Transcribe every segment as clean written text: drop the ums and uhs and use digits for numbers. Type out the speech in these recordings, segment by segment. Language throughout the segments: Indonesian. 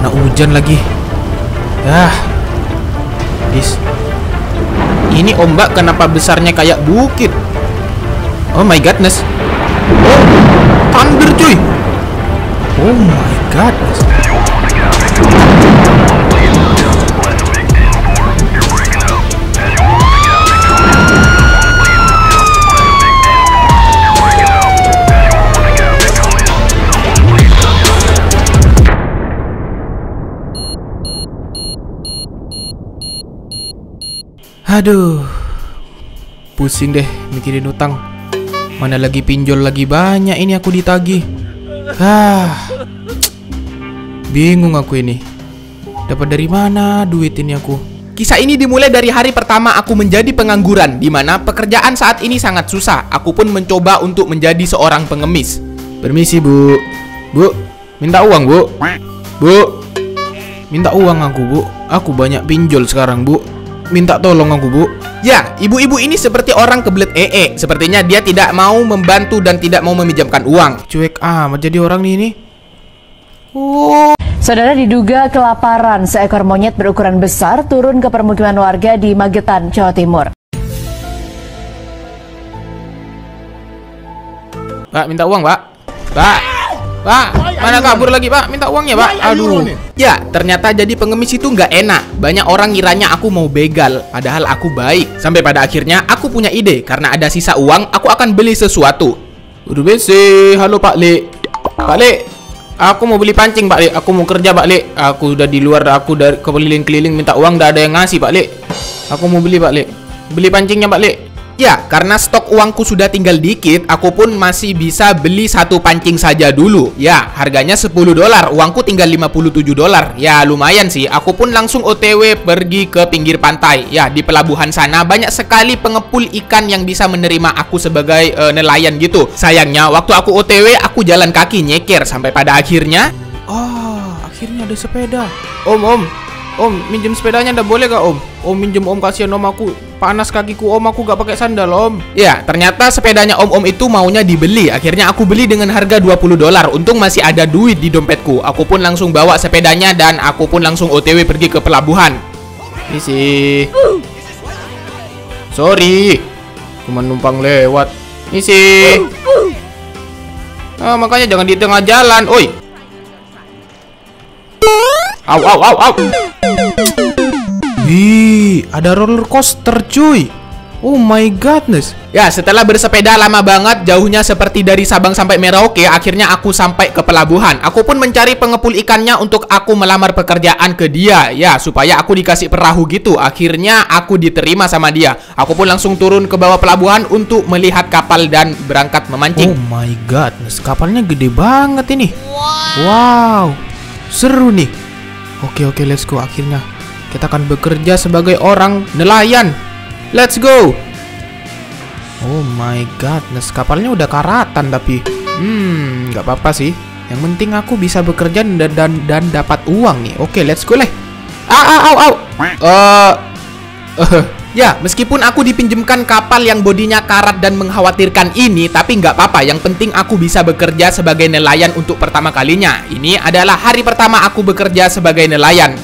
Mana hujan lagi. Ini ombak kenapa besarnya kayak bukit? Oh my godness. Oh, thunder cuy. Oh my godness. Aduh, pusing deh mikirin utang. Mana lagi pinjol lagi banyak ini aku ditagih. Bingung aku ini. Dapat dari mana duit ini aku? Kisah ini dimulai dari hari pertama aku menjadi pengangguran, di mana pekerjaan saat ini sangat susah. Aku pun mencoba untuk menjadi seorang pengemis. Permisi bu. Bu, minta uang bu. Bu, minta uang aku bu. Aku banyak pinjol sekarang bu. Minta tolong aku bu. Ya, ibu-ibu ini seperti orang kebelet Sepertinya dia tidak mau membantu dan tidak mau meminjamkan uang. Cuek amat jadi orang ini. Saudara, diduga kelaparan, seekor monyet berukuran besar turun ke permukiman warga di Magetan, Jawa Timur. Pak, minta uang pak. Pak, mana kabur lagi pak? Minta uangnya pak. Aduh. Ya, ternyata jadi pengemis itu nggak enak. Banyak orang ngiranya aku mau begal, padahal aku baik. Sampai pada akhirnya aku punya ide. Karena ada sisa uang, aku akan beli sesuatu. Udah besi. Halo Pak Le. Pak Le, aku mau beli pancing Pak Le. Aku mau kerja Pak Le. Aku udah di luar, aku dari keliling-keliling minta uang, nggak ada yang ngasih Pak Le. Aku mau beli Pak Le. Beli pancingnya Pak Le. Ya, karena stok uangku sudah tinggal dikit, aku pun masih bisa beli satu pancing saja dulu. Ya, harganya $10, uangku tinggal $57. Ya, lumayan sih. Aku pun langsung OTW pergi ke pinggir pantai. Ya, di pelabuhan sana banyak sekali pengepul ikan yang bisa menerima aku sebagai nelayan gitu. Sayangnya, waktu aku OTW, aku jalan kaki nyeker. Sampai pada akhirnya akhirnya ada sepeda. Om, minjem sepedanya ndak boleh gak om? Om minjem om, kasihan om, aku panas kakiku om, aku gak pakai sandal om. Ya, ternyata sepedanya om itu maunya dibeli. Akhirnya aku beli dengan harga $20. Untung masih ada duit di dompetku. Aku pun langsung bawa sepedanya dan aku pun langsung OTW pergi ke pelabuhan. Isi. Sorry, cuma numpang lewat. Isi. Makanya jangan di tengah jalan, oi. Au. Wih, ada roller coaster cuy. Oh my godness. Ya, setelah bersepeda lama banget, jauhnya seperti dari Sabang sampai Merauke, akhirnya aku sampai ke pelabuhan. Aku pun mencari pengepul ikannya untuk aku melamar pekerjaan ke dia. Ya, supaya aku dikasih perahu gitu. Akhirnya aku diterima sama dia. Aku pun langsung turun ke bawah pelabuhan untuk melihat kapal dan berangkat memancing. Oh my godness, kapalnya gede banget ini. Wow, seru nih. Oke, let's go. Akhirnya kita akan bekerja sebagai orang nelayan. Let's go. Oh my godness, kapalnya udah karatan tapi nggak apa-apa sih. Yang penting aku bisa bekerja dan dapat uang nih. Oke, let's go leh. Ya, meskipun aku dipinjemkan kapal yang bodinya karat dan mengkhawatirkan ini, tapi nggak apa-apa. Yang penting aku bisa bekerja sebagai nelayan untuk pertama kalinya. Ini adalah hari pertama aku bekerja sebagai nelayan.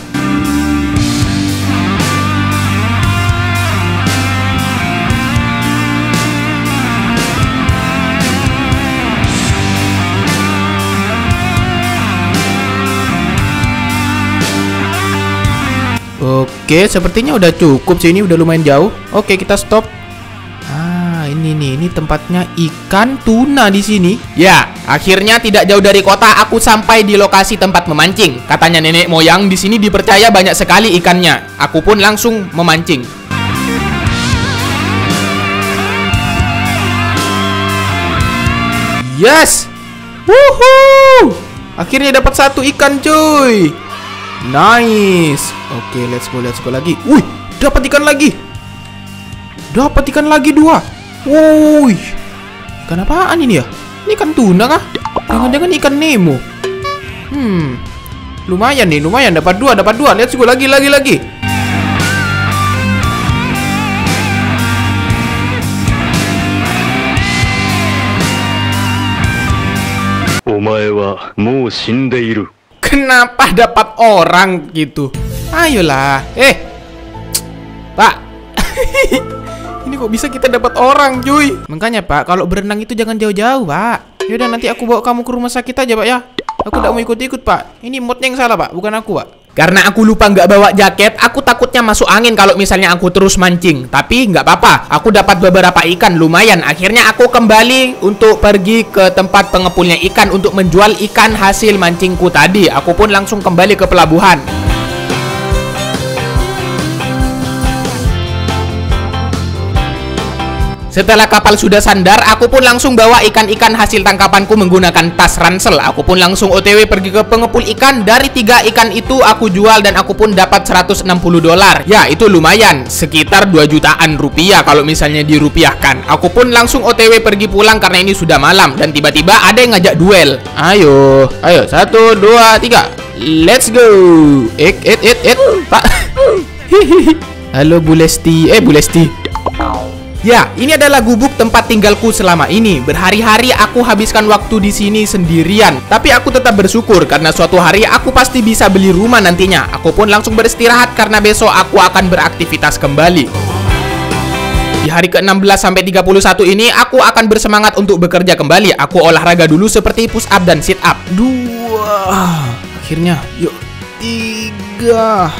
Oke, sepertinya udah cukup sih, ini udah lumayan jauh. Oke, kita stop. Ini tempatnya ikan tuna di sini. Ya, akhirnya tidak jauh dari kota aku sampai di lokasi tempat memancing. Katanya nenek moyang di sini dipercaya banyak sekali ikannya. Aku pun langsung memancing. Yes. Woohoo! Akhirnya dapat satu ikan, cuy. Nice. Oke, let's go lagi. Wih, dapat ikan lagi. Dapat ikan lagi 2. Wih, ikan apaan ini ya? Ini ikan tuna kah? Jangan-jangan ikan Nemo. Lumayan nih, lumayan. Dapat 2. Let's go lagi. Omae wa mou shindeiru. kenapa dapat orang gitu? Ayolah. Pak. Ini kok bisa kita dapat orang, cuy? Makanya, Pak, kalau berenang itu jangan jauh-jauh, Pak. Yaudah, nanti aku bawa kamu ke rumah sakit aja, Pak, ya. Aku tidak mau ikut-ikut, Pak. Ini modnya yang salah, Pak, bukan aku, Pak. Karena aku lupa nggak bawa jaket, aku takutnya masuk angin kalau misalnya aku terus mancing. Tapi nggak apa-apa, aku dapat beberapa ikan lumayan. Akhirnya aku kembali untuk pergi ke tempat pengepulnya ikan untuk menjual ikan hasil mancingku tadi. Aku pun langsung kembali ke pelabuhan. Setelah kapal sudah sandar, aku pun langsung bawa ikan-ikan hasil tangkapanku menggunakan tas ransel. Aku pun langsung OTW pergi ke pengepul ikan. Dari 3 ikan itu aku jual dan aku pun dapat $160. Ya, itu lumayan, sekitar 2 jutaan rupiah kalau misalnya dirupiahkan. Aku pun langsung OTW pergi pulang karena ini sudah malam. Dan tiba-tiba ada yang ngajak duel. Ayo, 1, 2, 3. Let's go. Pak. Halo Bu Lesti. Bu Lesti. Ya, ini adalah gubuk tempat tinggalku selama ini. Berhari-hari aku habiskan waktu di sini sendirian. Tapi aku tetap bersyukur karena suatu hari aku pasti bisa beli rumah nantinya. Aku pun langsung beristirahat karena besok aku akan beraktivitas kembali. Di hari ke-16 sampai 31 ini aku akan bersemangat untuk bekerja kembali. Aku olahraga dulu seperti push up dan sit up. 2. Akhirnya, yuk. 3.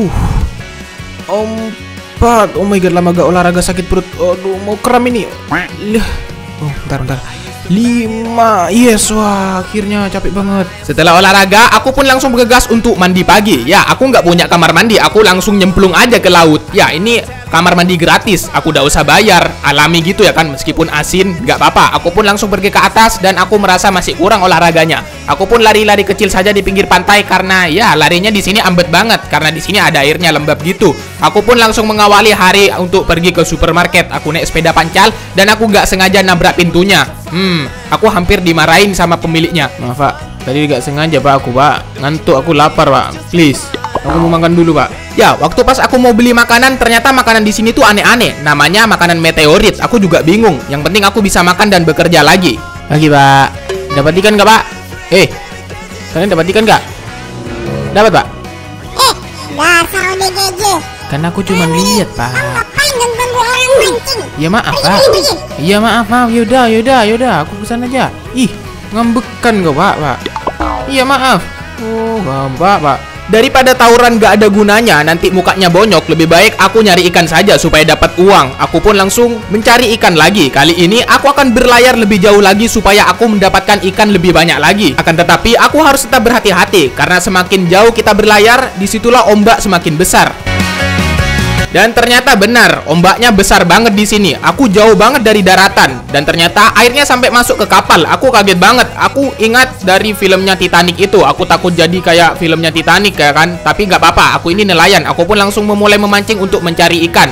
4. Oh my god, lama gak olahraga, sakit perut. Aduh, mau kram ini. Oh, bentar. 5. Yes, wah, akhirnya capek banget. Setelah olahraga, aku pun langsung bergegas untuk mandi pagi. Ya, aku nggak punya kamar mandi, aku langsung nyemplung aja ke laut. Ya, ini kamar mandi gratis, aku udah usah bayar. Alami gitu ya kan, meskipun asin, nggak apa-apa. Aku pun langsung pergi ke atas dan aku merasa masih kurang olahraganya. Aku pun lari-lari kecil saja di pinggir pantai karena ya larinya di sini ambet banget karena di sini ada airnya lembab gitu. Aku pun langsung mengawali hari untuk pergi ke supermarket. Aku naik sepeda pancal dan aku nggak sengaja nabrak pintunya. Aku hampir dimarahin sama pemiliknya. Maaf, Pak. Tadi nggak sengaja, Pak. Aku, Pak, ngantuk, aku lapar, Pak. Please. Aku mau makan dulu, Pak. Ya, waktu pas aku mau beli makanan, ternyata makanan di sini tuh aneh-aneh. Namanya makanan meteorit. Aku juga bingung. Yang penting aku bisa makan dan bekerja lagi. Lagi, Pak. Dapat ikan nggak, Pak? Kalian dapat ikan nggak? Dapat, Pak? Dasar ODGJ. Karena aku cuma lihat, Pak. Ngapain ganggu orang mancing? Ya maaf, Pak. Iya maaf. Yaudah. Aku pesan aja. Ih, ngambekan gak, Pak? Iya maaf. Oh, gampang, Pak. Daripada tawuran gak ada gunanya, nanti mukanya bonyok, lebih baik aku nyari ikan saja supaya dapat uang. Aku pun langsung mencari ikan lagi. Kali ini aku akan berlayar lebih jauh lagi supaya aku mendapatkan ikan lebih banyak lagi. Akan tetapi aku harus tetap berhati-hati karena semakin jauh kita berlayar, disitulah ombak semakin besar. Dan ternyata benar, ombaknya besar banget di sini. Aku jauh banget dari daratan dan ternyata airnya sampai masuk ke kapal. Aku kaget banget. Aku ingat dari filmnya Titanic itu. Aku takut jadi kayak filmnya Titanic ya kan. Tapi nggak apa-apa. Aku ini nelayan. Aku pun langsung memulai memancing untuk mencari ikan.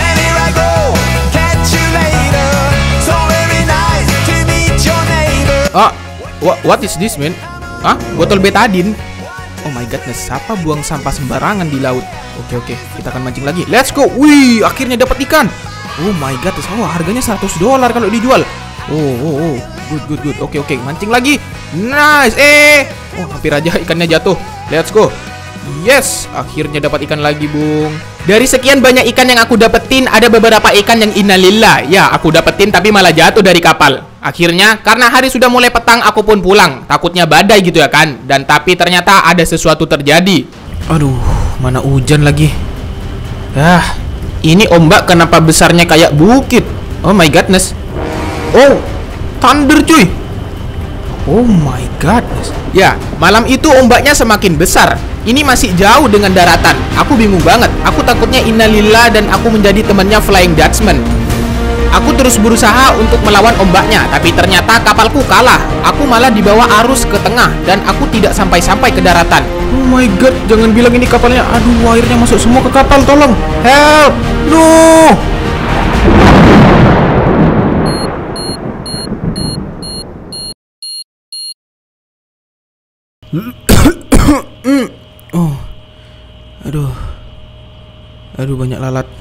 What is this, man? Botol betadine. Oh my godness, siapa buang sampah sembarangan di laut? Oke, kita akan mancing lagi. Let's go. Wih, akhirnya dapat ikan. Oh my god, harganya $100 kalau dijual. Oh, good. Oke, mancing lagi. Nice. Hampir aja ikannya jatuh. Let's go. Yes, akhirnya dapat ikan lagi, Bung. Dari sekian banyak ikan yang aku dapetin, ada beberapa ikan yang innalillah. Ya, aku dapetin tapi malah jatuh dari kapal. Akhirnya, karena hari sudah mulai petang, aku pun pulang. Takutnya badai gitu ya kan. Dan tapi ternyata ada sesuatu terjadi. Aduh, mana hujan lagi. Ini ombak kenapa besarnya kayak bukit? Oh my godness. Oh, thunder cuy. Oh my godness. Ya, malam itu ombaknya semakin besar. Ini masih jauh dengan daratan. Aku bingung banget. Aku takutnya innalillah dan aku menjadi temannya Flying Dutchman. Aku terus berusaha untuk melawan ombaknya, tapi ternyata kapalku kalah. Aku malah dibawa arus ke tengah dan aku tidak sampai-sampai ke daratan. Oh my god, jangan bilang ini kapalnya. Aduh, airnya masuk semua ke kapal, tolong. Help. No. Aduh, banyak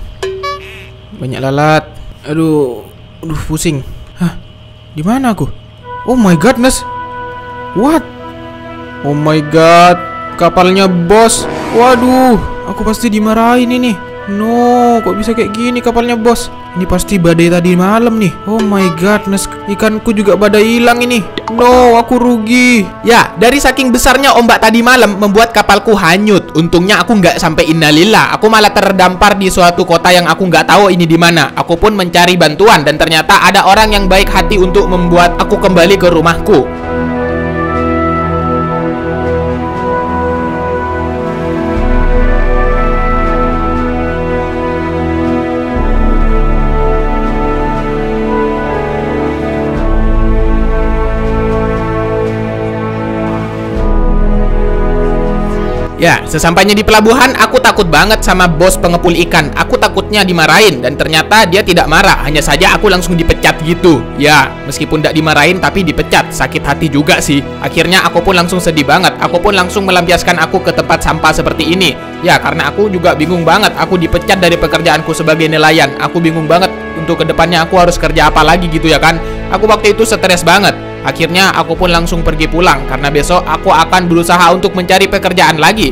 lalat. Aduh, pusing. Di mana aku? Oh my godness. What? Oh my god. kapalnya bos. Waduh, aku pasti dimarahin ini. No, kok bisa kayak gini kapalnya bos? Ini pasti badai tadi malam nih. Oh my godness, ikanku juga badai hilang ini. No, aku rugi. Ya, dari saking besarnya ombak tadi malam membuat kapalku hanyut. Untungnya aku nggak sampai innalillah. Aku malah terdampar di suatu kota yang aku nggak tahu ini di mana. Aku pun mencari bantuan dan ternyata ada orang yang baik hati untuk membuat aku kembali ke rumahku. Ya, sesampainya di pelabuhan, aku takut banget sama bos pengepul ikan. Aku takutnya dimarahin, dan ternyata dia tidak marah. Hanya saja aku langsung dipecat gitu. Ya, meskipun tidak dimarahin, tapi dipecat. Sakit hati juga sih. Akhirnya aku pun langsung sedih banget. Aku pun langsung melampiaskan aku ke tempat sampah seperti ini. Ya, karena aku juga bingung banget. Aku dipecat dari pekerjaanku sebagai nelayan. Aku bingung banget untuk kedepannya aku harus kerja apa lagi gitu ya kan. Aku waktu itu stres banget. Akhirnya aku pun langsung pergi pulang karena besok aku akan berusaha untuk mencari pekerjaan lagi.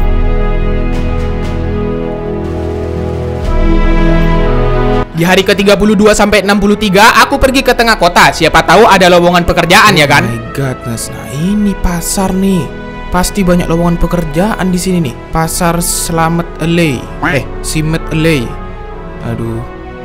Di hari ke-32 sampai 63 aku pergi ke tengah kota. Siapa tahu ada lowongan pekerjaan ya kan? Oh my godness. Nah, ini pasar nih. Pasti banyak lowongan pekerjaan di sini nih. Pasar Slamet Alley. Simet Alley. Aduh.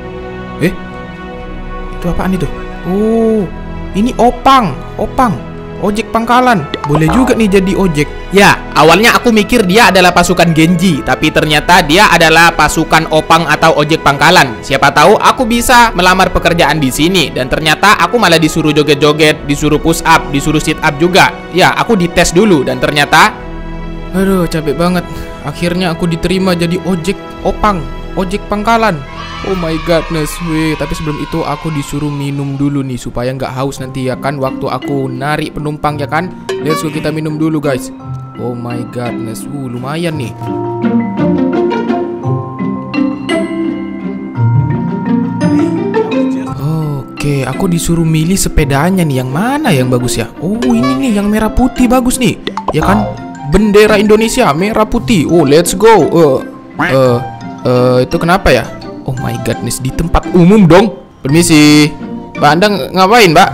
Itu apaan itu? Oh, ini opang, ojek pangkalan. Boleh juga nih jadi ojek. Ya, awalnya aku mikir dia adalah pasukan Genji, tapi ternyata dia adalah pasukan opang atau ojek pangkalan. Siapa tahu aku bisa melamar pekerjaan di sini. Dan ternyata aku malah disuruh joget-joget, disuruh push up, disuruh sit up juga. Ya, aku dites dulu dan ternyata, aduh, capek banget. Akhirnya aku diterima jadi ojek opang, ojek pangkalan. Oh my godness, tapi sebelum itu aku disuruh minum dulu nih supaya nggak haus nanti ya kan waktu aku narik penumpang ya kan. Let's go, kita minum dulu guys. Oh my godness, lumayan nih. Oke, aku disuruh milih sepedanya nih, yang mana yang bagus ya? Oh, ini nih yang merah putih bagus nih. Ya kan? Bendera Indonesia merah putih. Oh, let's go. Itu kenapa ya? Oh my godness, di tempat umum dong. Permisi, Mbak, Anda ngapain, Mbak?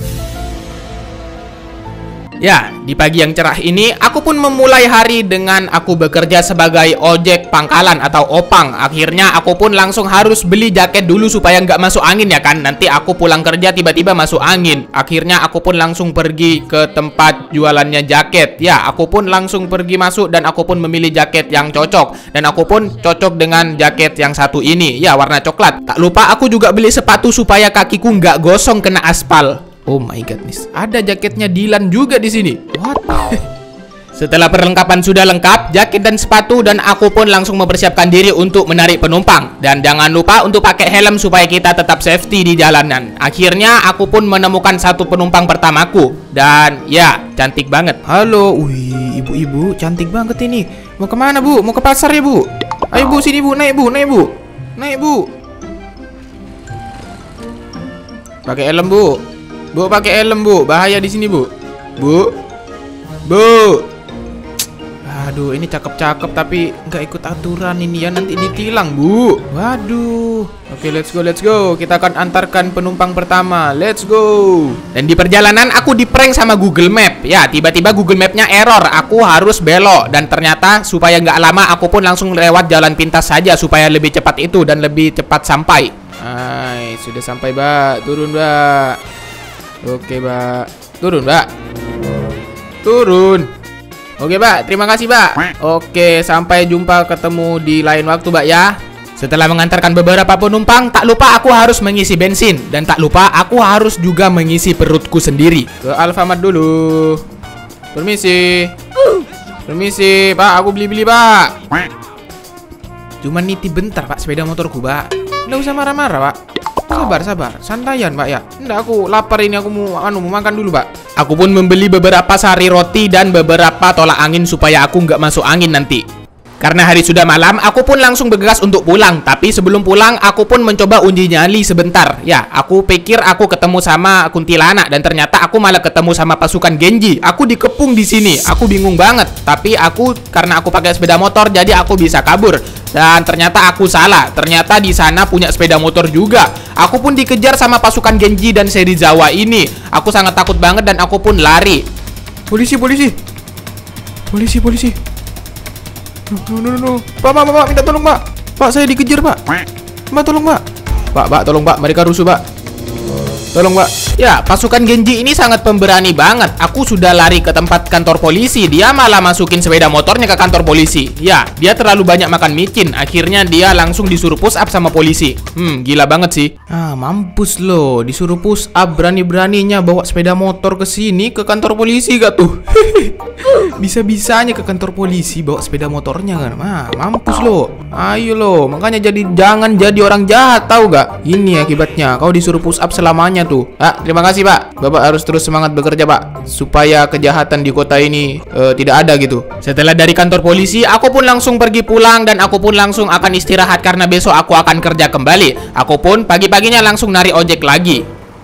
Ya, di pagi yang cerah ini, aku pun memulai hari dengan aku bekerja sebagai ojek pangkalan atau opang. Akhirnya aku pun langsung harus beli jaket dulu supaya nggak masuk angin ya kan. Nanti aku pulang kerja tiba-tiba masuk angin. Akhirnya aku pun langsung pergi ke tempat jualannya jaket. Ya, aku pun langsung pergi masuk dan aku pun memilih jaket yang cocok. Dan aku pun cocok dengan jaket yang satu ini. Ya, warna coklat. Tak lupa aku juga beli sepatu supaya kakiku nggak gosong kena aspal. Oh my godness, ada jaketnya Dilan juga di sini. What? Setelah perlengkapan sudah lengkap, jaket dan sepatu, dan aku pun langsung mempersiapkan diri untuk menarik penumpang. Dan jangan lupa untuk pakai helm supaya kita tetap safety di jalanan. Akhirnya aku pun menemukan satu penumpang pertamaku. Dan ya, cantik banget. Halo, wih, ibu-ibu cantik banget ini. Mau kemana bu? Mau ke pasar ya bu? Ayo bu, sini bu, naik bu, naik bu. Naik bu. Pakai helm bu. Bu, pakai helm bu, bahaya di sini bu. Bu, bu. Aduh, ini cakep-cakep tapi nggak ikut aturan ini ya, nanti ditilang bu. Waduh. Oke, let's go, let's go. Kita akan antarkan penumpang pertama. Let's go. Dan di perjalanan aku di-prank sama Google Map. Ya, tiba-tiba Google Map-nya error. Aku harus belok dan ternyata supaya nggak lama aku pun langsung lewat jalan pintas saja supaya lebih cepat itu dan lebih cepat sampai. Hai, sudah sampai, Mbak. Turun, Mbak. Oke, Mbak. Turun, Mbak. Turun. Oke, Mbak. Terima kasih, Mbak. Oke, sampai jumpa ketemu di lain waktu, Mbak ya. Setelah mengantarkan beberapa penumpang, tak lupa aku harus mengisi bensin. Dan tak lupa aku harus juga mengisi perutku sendiri. Ke Alfamart dulu. Permisi. Permisi, Pak. Aku beli-beli, Pak. Cuma nitip bentar, Pak, sepeda motorku, Pak. Nggak usah marah-marah, Pak. Sabar, santaian, Mbak ya. Nggak, aku lapar ini, aku mau makan dulu, Pak. Aku pun membeli beberapa sari roti dan beberapa tolak angin supaya aku nggak masuk angin nanti. Karena hari sudah malam, aku pun langsung bergegas untuk pulang. Tapi sebelum pulang, aku pun mencoba uji nyali sebentar. Ya, aku pikir aku ketemu sama kuntilanak dan ternyata aku malah ketemu sama pasukan Genji. Aku dikepung di sini. Aku bingung banget. Tapi karena aku pakai sepeda motor, jadi aku bisa kabur. Dan ternyata aku salah. Ternyata di sana punya sepeda motor juga. Aku pun dikejar sama pasukan Genji dan Serizawa ini. Aku sangat takut banget dan aku pun lari. Polisi. No. Pak, minta tolong, Pak. Pak, saya dikejar, Pak. Pak, tolong, Pak. Pak, tolong, Pak. Mereka rusuh, Pak. Tolong, Pak. Ya, pasukan Genji ini sangat pemberani banget. Aku sudah lari ke tempat kantor polisi. Dia malah masukin sepeda motornya ke kantor polisi. Ya, dia terlalu banyak makan micin. Akhirnya dia langsung disuruh push up sama polisi. Gila banget sih. Mampus loh. Disuruh push up, berani-beraninya bawa sepeda motor ke sini, ke kantor polisi gak tuh? Bisa-bisanya ke kantor polisi bawa sepeda motornya kan. Mampus loh. Ayo loh. Makanya jangan jadi orang jahat, tahu gak? Ini akibatnya. Kau disuruh push up selamanya tuh. Terima kasih, Pak. Bapak harus terus semangat bekerja, Pak, supaya kejahatan di kota ini tidak ada gitu. Setelah dari kantor polisi, aku pun langsung pergi pulang dan aku pun langsung akan istirahat karena besok aku akan kerja kembali. Aku pun pagi-paginya langsung narik ojek lagi.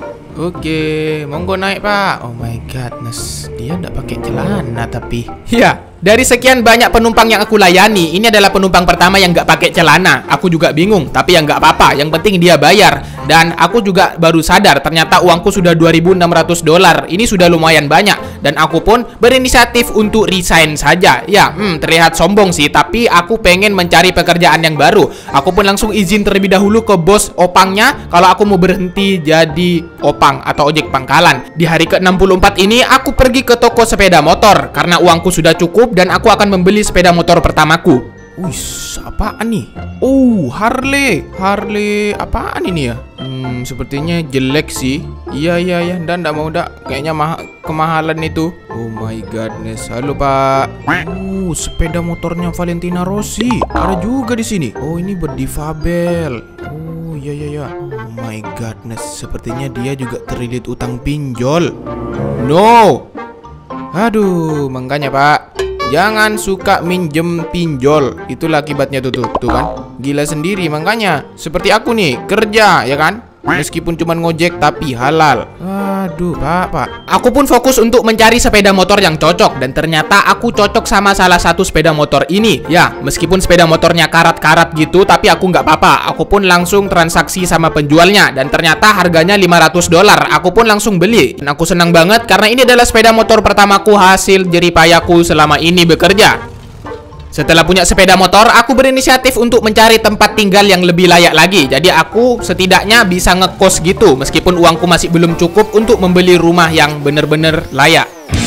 Oke, monggo naik, Pak. Oh my godness, dia nggak pakai celana tapi. Ya. Dari sekian banyak penumpang yang aku layani, ini adalah penumpang pertama yang nggak pakai celana. Aku juga bingung, tapi yang nggak apa-apa. Yang penting dia bayar. Dan aku juga baru sadar, ternyata uangku sudah $2.600. Ini sudah lumayan banyak. Dan aku pun berinisiatif untuk resign saja. Ya, terlihat sombong sih, tapi aku pengen mencari pekerjaan yang baru. Aku pun langsung izin terlebih dahulu ke bos opangnya kalau aku mau berhenti jadi opang atau ojek pangkalan. Di hari ke-64 ini, aku pergi ke toko sepeda motor karena uangku sudah cukup dan aku akan membeli sepeda motor pertamaku. Wih, apaan nih? Oh, Harley apaan ini ya? Sepertinya jelek sih. Iya, dan nggak mau kayaknya kemahalan itu. Oh my godness. Halo, Pak. Sepeda motornya Valentina Rossi. Ada juga di sini. Oh, ini berdifabel. Oh, iya. Oh my godness. Sepertinya dia juga terlilit utang pinjol. No. Aduh, makanya, Pak, jangan suka minjem pinjol. Itulah akibatnya tuh kan. Gila sendiri. Makanya seperti aku nih, kerja ya kan, meskipun cuma ngojek tapi halal. Aduh, Pak. Aku pun fokus untuk mencari sepeda motor yang cocok. Dan ternyata aku cocok sama salah satu sepeda motor ini. Ya, meskipun sepeda motornya karat-karat gitu, tapi aku nggak apa-apa. Aku pun langsung transaksi sama penjualnya. Dan ternyata harganya $500. Aku pun langsung beli. Dan aku senang banget karena ini adalah sepeda motor pertamaku hasil jeripayaku selama ini bekerja. Setelah punya sepeda motor, aku berinisiatif untuk mencari tempat tinggal yang lebih layak lagi. Jadi aku setidaknya bisa ngekos gitu, meskipun uangku masih belum cukup untuk membeli rumah yang bener-bener layak.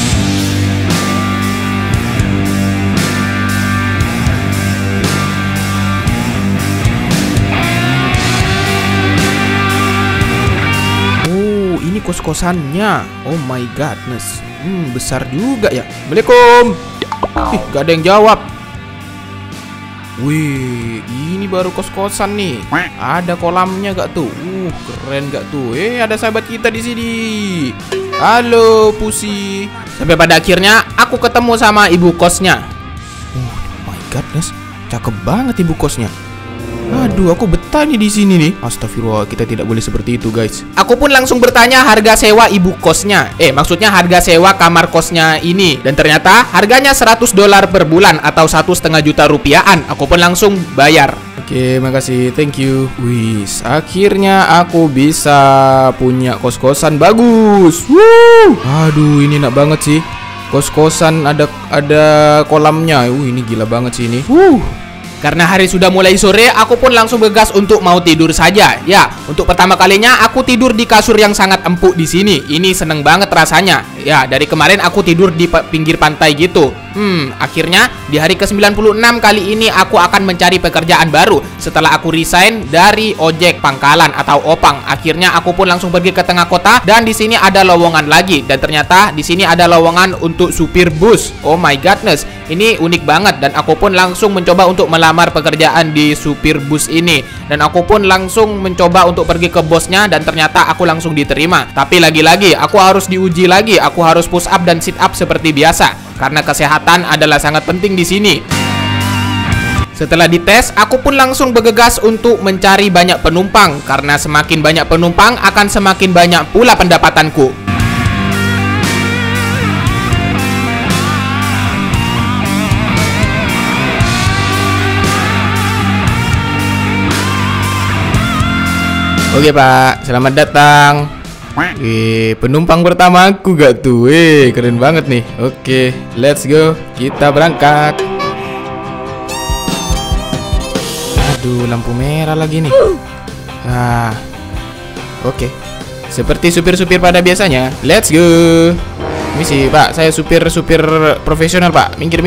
Oh, ini kos-kosannya. Oh my godness. Besar juga ya. Assalamualaikum. Gak ada yang jawab. Wih, ini baru kos-kosan nih. Ada kolamnya gak tuh? Keren gak tuh? Ada sahabat kita di sini. Halo, Pusi. Sampai pada akhirnya aku ketemu sama ibu kosnya. Oh my godness, cakep banget ibu kosnya. Aduh, aku betah nih di sini nih. Astagfirullah, kita tidak boleh seperti itu, guys. Aku pun langsung bertanya harga sewa ibu kosnya. Maksudnya harga sewa kamar kosnya ini. Dan ternyata harganya $100 per bulan atau 1,5 juta rupiahan. Aku pun langsung bayar. Oke, makasih, thank you. Wis, akhirnya aku bisa punya kos-kosan bagus. Aduh, ini enak banget sih. Kos-kosan ada kolamnya. Ini gila banget sih ini. Karena hari sudah mulai sore, aku pun langsung bergegas untuk mau tidur saja. Ya, untuk pertama kalinya aku tidur di kasur yang sangat empuk di sini. Ini seneng banget rasanya. Ya, dari kemarin aku tidur di pinggir pantai gitu. Akhirnya di hari ke-96 kali ini aku akan mencari pekerjaan baru setelah aku resign dari ojek pangkalan atau opang. Akhirnya aku pun langsung pergi ke tengah kota dan di sini ada lowongan lagi. Dan ternyata di sini ada lowongan untuk supir bus. Oh my godness, ini unik banget dan aku pun langsung mencoba untuk melamar pekerjaan di supir bus ini. Dan aku pun langsung mencoba untuk pergi ke bosnya dan ternyata aku langsung diterima. Tapi lagi-lagi aku harus diuji lagi. Aku harus push up dan sit up seperti biasa karena kesehatan adalah sangat penting di sini. Setelah dites, aku pun langsung bergegas untuk mencari banyak penumpang karena semakin banyak penumpang akan semakin banyak pula pendapatanku. Oke Pak, selamat datang. Penumpang pertama aku gak tuh? Keren banget nih. Oke, let's go. Kita berangkat. Aduh, lampu merah lagi nih. Oke. Seperti supir-supir pada biasanya. Let's go. Misi, Pak. Saya supir profesional, Pak. Minggir.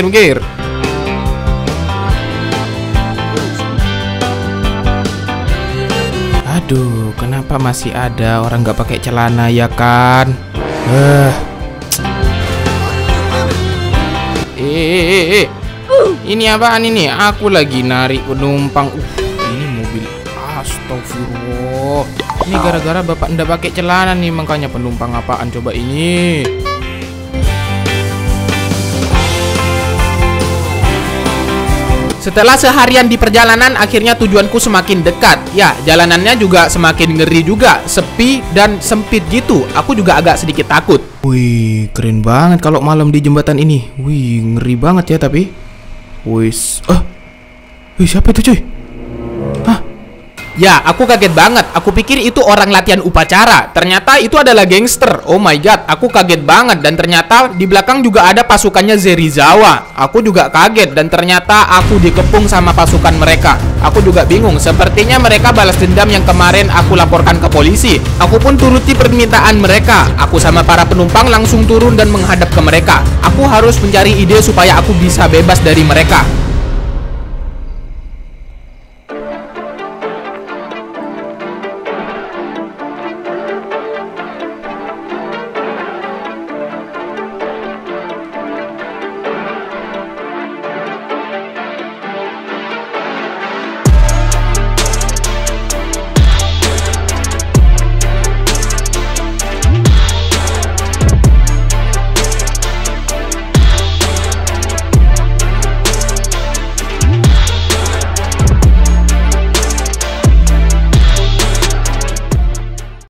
Aduh, kenapa masih ada orang nggak pakai celana ya kan? Ini apaan ini? Aku lagi narik penumpang. Ini mobil. Astagfirullah. Ini gara-gara bapak nggak pakai celana nih, makanya penumpang apaan coba ini? Setelah seharian di perjalanan, akhirnya tujuanku semakin dekat. Ya, jalanannya juga semakin ngeri juga, sepi dan sempit gitu. Aku juga agak sedikit takut. Wih, keren banget kalau malam di jembatan ini. Wih, ngeri banget ya tapi. Wih, siapa itu cuy? Ya, aku kaget banget. Aku pikir itu orang latihan upacara. Ternyata itu adalah gangster. Oh my god, aku kaget banget. Dan ternyata di belakang juga ada pasukannya Zerizawa. Aku juga kaget. Dan ternyata aku dikepung sama pasukan mereka. Aku juga bingung. Sepertinya mereka balas dendam yang kemarin aku laporkan ke polisi. Aku pun turuti permintaan mereka. Aku sama para penumpang langsung turun dan menghadap ke mereka. Aku harus mencari ide supaya aku bisa bebas dari mereka.